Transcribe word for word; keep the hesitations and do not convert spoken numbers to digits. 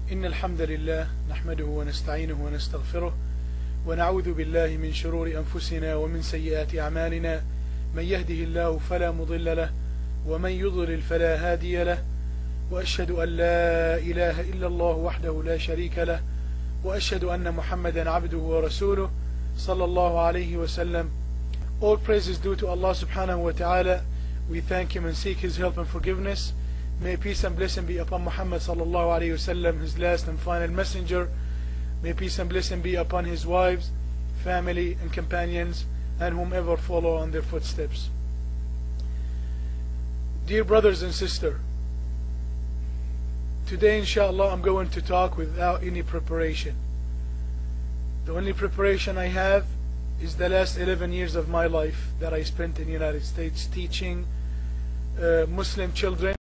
إن الحمد لله نحمده ونستعينه ونستغفره ونعوذ بالله من شرور أنفسنا ومن سيئات أعمالنا. من يهده الله فلا مضل له ومن يضلل فلا هادي له، وأشهد أن لا إله إلا الله وحده لا شريك له، وأشهد أن محمدا عبده ورسوله صلى الله عليه وسلم. All praise is due to Allah subhanahu wa ta'ala. We thank him and seek his help and forgiveness. May peace and blessing be upon Muhammad sallallahu alayhi wa sallam, his last and final messenger. May peace and blessing be upon his wives, family and companions, and whomever follow on their footsteps. Dear brothers and sisters, today inshallah I'm going to talk without any preparation. The only preparation I have is the last eleven years of my life that I spent in the United States teaching uh, Muslim children